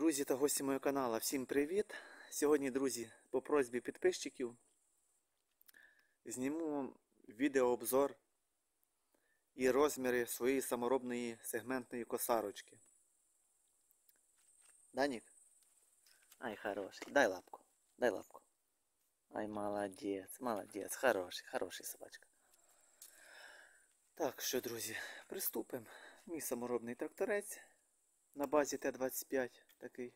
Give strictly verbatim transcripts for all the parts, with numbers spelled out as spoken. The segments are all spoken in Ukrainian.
Друзі та гості мого каналу, всім привіт! Сьогодні, друзі, по просьбі підписчиків зніму вам відеообзор і розміри своєї саморобної сегментної косарочки. Данік? Ай, хороший. Дай лапку. Дай лапку. Ай, молодець, молодець. Хороший, хороший собачка. Так що, друзі, приступимо. Мій саморобний тракторець на базі Т двадцять п'ять такий.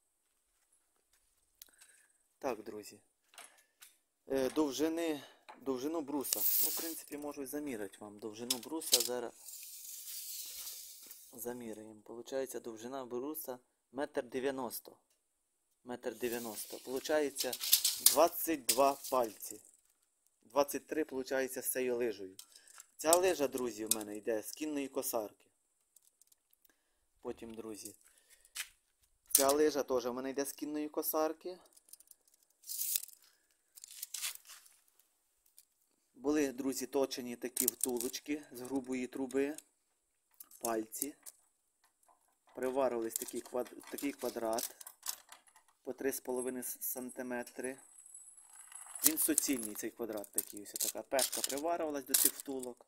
Так, друзі. Е, довжини, довжину бруса. Ну, в принципі, можу заміряти вам. Довжину бруса зараз заміряємо. Получається, довжина бруса метр дев'яносто. Метр дев'яносто. Получається двадцять два пальці. двадцять три, получається, з цією лижею. Ця лижа, друзі, в мене йде з кінної косарки. Потім, друзі, ця лижа теж в мене йде з кінної косарки. Були, друзі, точені такі втулочки з грубої труби, пальці. Приварились такий, квад... такий квадрат по три з половиною сантиметри. Він суцільний, цей квадрат такий. Ось така пешка приварилась до цих втулок.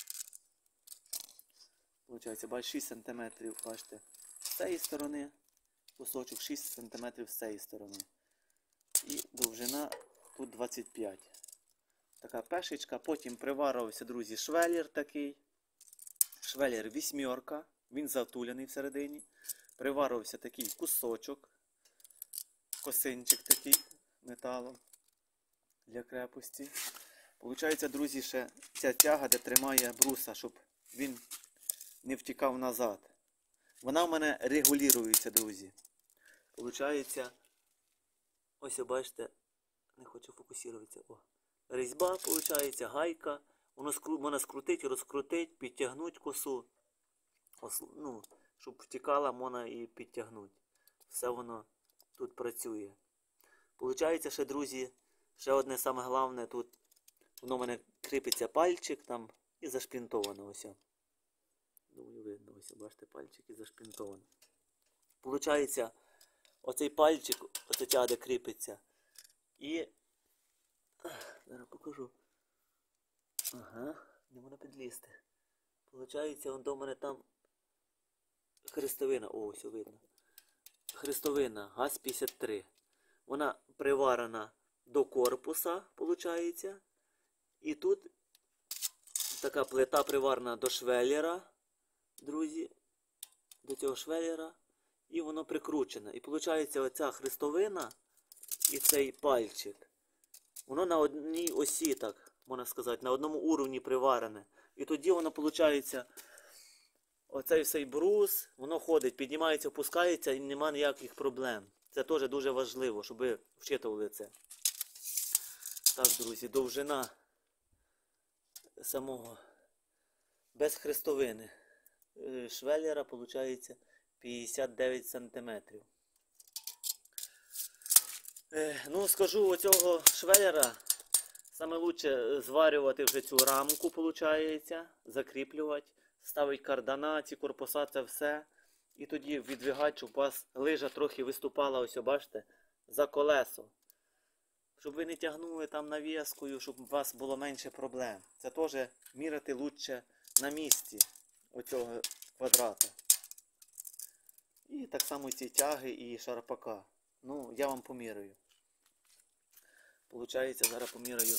Получається, бачите, шість сантиметрів, бачите, з цієї сторони, кусочок шість сантиметрів з цієї сторони. І довжина тут двадцять п'ять. Така пешечка. Потім приварився, друзі, швелір такий. Швелір вісьмерка. Він затуляний всередині. Приварився такий кусочок. Косинчик такий металом для крепості. Получається, друзі, ще ця тяга, де тримає бруса, щоб він не втікав назад. Вона в мене регулюється, друзі. Получається, ось, бачите, не хочу фокусуватися. О. Різьба, виходить, гайка. Воно скру... Можна скрутити, розкрутити, підтягнути косу. Ос... Ну, щоб втікала, можна і підтягнути. Все воно тут працює. Получається, ще, друзі, ще одне саме головне тут. Воно в мене кріпиться пальчик там і зашпінтовано ось. Думаю, видно, ось, бачите, пальчик і зашпінтований. Получається, оцей пальчик, оця тяга, де кріпиться. І зараз покажу. Ага, не можна підлізти. Получається, вон до мене там хрестовина. О, ось видно. Хрестовина ГАЗ п'ятдесят три. Вона приварена до корпуса, виходить. І тут така плита приварена до швеллера, друзі. До цього швеллера. І воно прикручене. І виходить, оця хрестовина і цей пальчик. Воно на одній осі, так, можна сказати, на одному уровні приварене. І тоді воно, виходить, оцей всей брус, воно ходить, піднімається, опускається і немає ніяких проблем. Це теж дуже важливо, щоб ви вчитували це. Так, друзі, довжина самого без хрестовини швеллера, виходить, п'ятдесят дев'ять сантиметрів. Ну, скажу, оцього швеллера саме лучше зварювати вже цю рамку, виходить, закріплювати, ставити кардана, ці корпуса, це все. І тоді відвигати, щоб у вас лижа трохи виступала, ось, бачите, за колесо. Щоб ви не тягнули там навіскою, щоб у вас було менше проблем. Це теж міряти лучше на місці оцього квадрата. І так само ці тяги і шарпака. Ну, я вам поміряю. Получається, зараз поміряю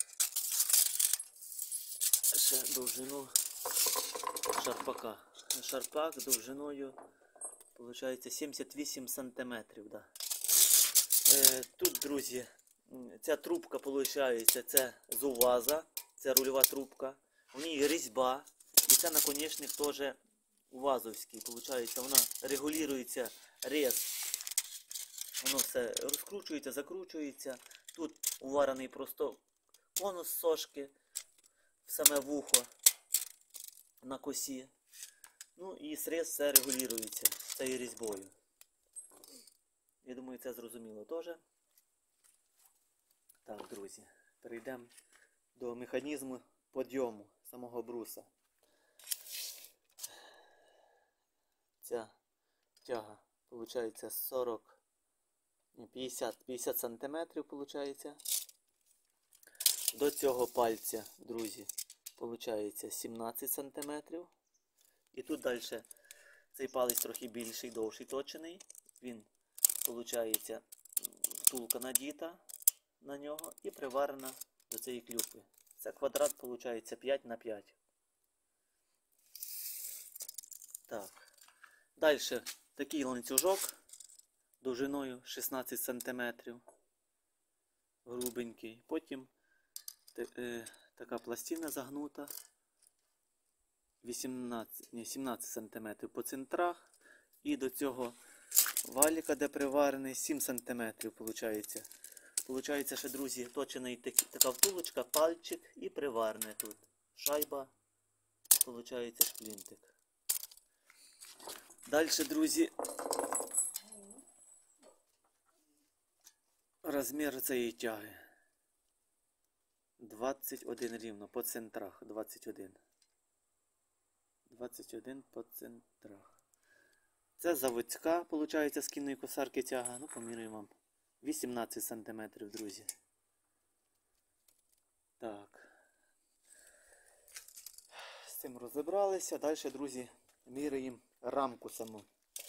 ще довжину шарпака. Шарпак довжиною, виходить, сімдесят вісім сантиметрів. Да. Е, тут, друзі, ця трубка, виходить, це з УВАЗа, це рульова трубка. У ній різьба. І це наконечник теж УВАЗовський. Виходить, вона регулюється рез. Воно все розкручується, закручується. Тут уварений просто конус сошки в саме вухо на косі. Ну і срез все регулюється цією різьбою. Я думаю, це зрозуміло теж. Так, друзі, перейдемо до механізму підйому самого бруса. Ця тяга, Получається сорок, п'ятдесят, п'ятдесят сантиметрів, получається. До цього пальця, друзі, получається сімнадцять сантиметрів. І тут далі цей палець трохи більший, довший, точений. Він, виходить, втулка надіта на нього і приварена до цієї клюкви. Це квадрат, виходить, п'ять на п'ять. Так. Далі такий ланцюжок довжиною шістнадцять сантиметрів. Грубенький. Потім е, така пластина загнута. вісімнадцять, ні, сімнадцять сантиметрів по центрах. І до цього валіка, де приварений, сім сантиметрів, виходить. Получається, що, друзі, точений така втулочка, пальчик і приварене тут. Шайба, виходить, шплінтик. Далі, друзі, розмір цієї тяги. двадцять один рівно, по центрах, двадцять один. двадцять один по центрах. Це заводська, виходить, з кінної косарки тяга. Ну, поміряємо вам. вісімнадцять сантиметрів, друзі. Так. З цим розібралися. Далі, друзі, міряємо рамку саму.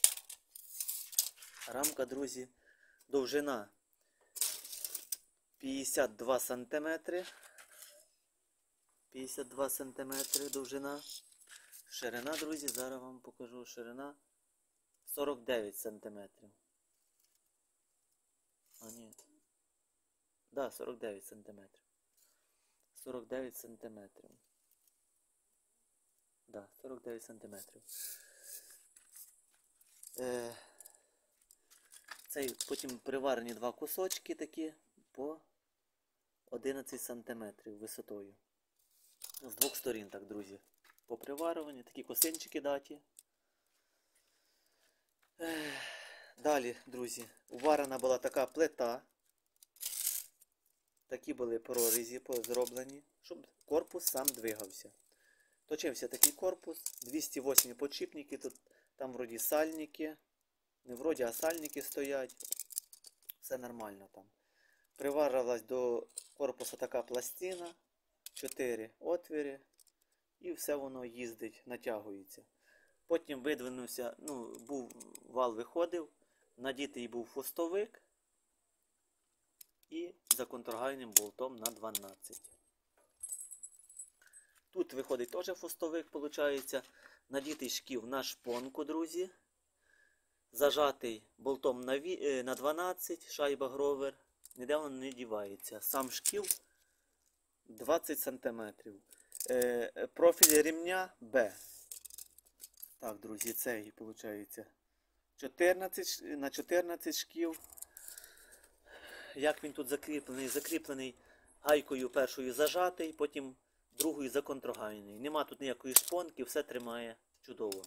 Рамка, друзі, довжина п'ятдесят два сантиметри. п'ятдесят два сантиметри довжина. Ширина, друзі, зараз вам покажу. Ширина сорок дев'ять сантиметрів. А, ні. Да, сорок дев'ять сантиметрів. сорок дев'ять сантиметрів. Да, сорок дев'ять сантиметрів. Е, цей потім приварені два кусочки такі по одинадцять сантиметрів висотою. З двох сторін, так, друзі. Поприварювані, такі косинчики даті. Е, далі, друзі, уварена була така плита. Такі були прорізі зроблені, щоб корпус сам двигався. Точився такий корпус, двісті восьмі подшипники, тут, там вроді сальники, не вроді, а сальники стоять. Все нормально там. Приварилась до корпусу така пластина, чотири отвіри, і все воно їздить, натягується. Потім видвинувся, ну, був вал виходив, надітий був фустовик і за контргайним болтом на дванадцять. Тут виходить теж фустовик, виходить, надітий шків на шпонку, друзі. Зажатий болтом на, ві... на дванадцять, шайба гровер, ніде воно не дівається. Сам шків двадцять сантиметрів. Е, профіль ремня Б. Так, друзі, цей, виходить, чотирнадцять, на чотирнадцять шків. Як він тут закріплений? Закріплений гайкою першою зажатий, потім другою законтрогайний. Нема тут ніякої шпонки, все тримає чудово.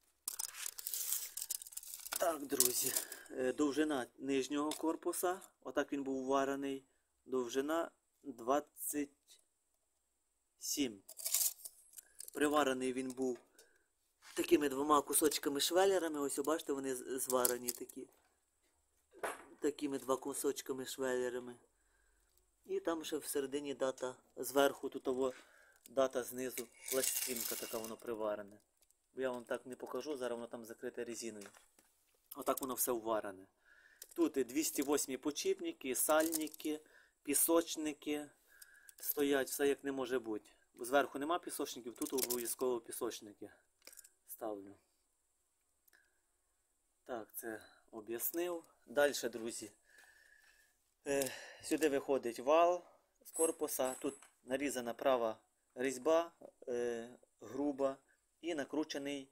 Так, друзі, довжина нижнього корпуса, отак він був варений, довжина двадцять сім. Приварений він був такими двома кусочками-швелерами, ось, бачите, вони зварені такі. Такими два кусочками швелерами. І там ще всередині дата, зверху тут того дата, знизу пластинка така, воно приварене. Бо я вам так не покажу, зараз воно там закрите резиною. Отак воно все вварене. Тут двісті восьмі подшипники, сальники, пісочники стоять, все як не може бути. Бо зверху нема пісочників, тут обов'язково пісочники ставлю. Так, це об'яснив. Далі, друзі, е, сюди виходить вал з корпуса. Тут нарізана права різьба, е, груба і накручений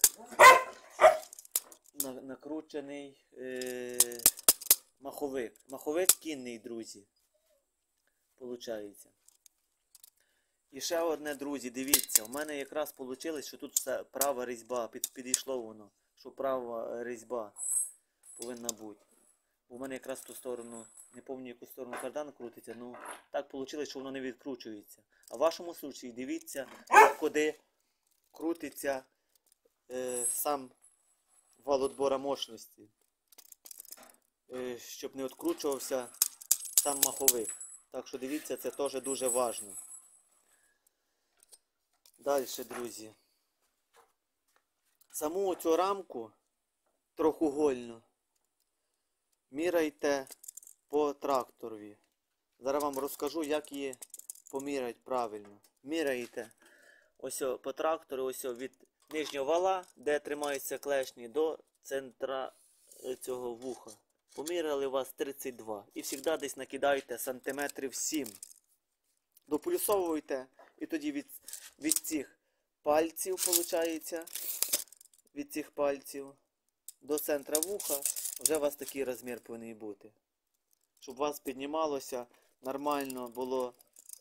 на, накручений е, маховик. Маховик кінний, друзі. Получається. І ще одне, друзі, дивіться, у мене якраз вийшло, що тут все права різьба, під, підійшло воно, що права різьба повинна бути. У мене якраз в ту сторону, не пам'ятаю, яку сторону кардан крутиться, ну так вийшло, що воно не відкручується. А в вашому випадку дивіться, куди крутиться е, сам вал отбора мощності, е, щоб не відкручувався сам маховик. Так що дивіться, це теж дуже важливо. Далі, друзі. Саму цю рамку трьохугольну міряйте по тракторові. Зараз вам розкажу, як її поміряти правильно. Міряєте ось по трактору, ось від нижнього вала, де тримаються клешні, до центра цього вуха. Поміряли у вас тридцять два. І завжди десь накидаєте сантиметрів сім. Доплюсовуйте. І тоді від, від цих пальців, виходить, від цих пальців до центра вуха, вже у вас такий розмір повинен бути. Щоб у вас піднімалося, нормально було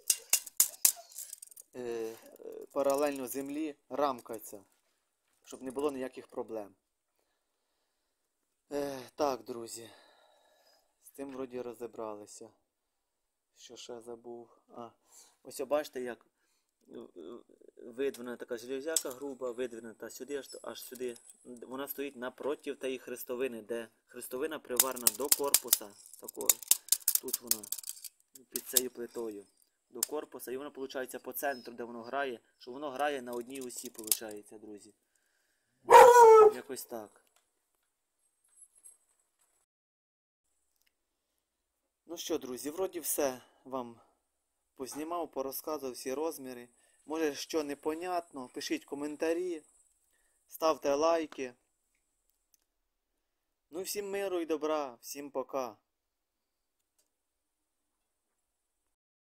е, паралельно землі рамка ця. Щоб не було ніяких проблем. Е, так, друзі. З цим вроді розібралися. Що ще забув? А, ось бачите, як видвинена така железяка груба, видвинена сюди, аж, аж сюди. Вона стоїть напроти тієї хрестовини, де хрестовина приварена до корпуса. Такого. Тут вона, під цією плитою. До корпуса. І вона, виходить, по центру, де воно грає, що воно грає на одній осі, виходить, друзі. Якось так. Ну що, друзі, вроді все вам познімав, порозказував всі розміри. Може, що непонятно, пишіть коментарі, ставте лайки. Ну, всім миру і добра, всім пока.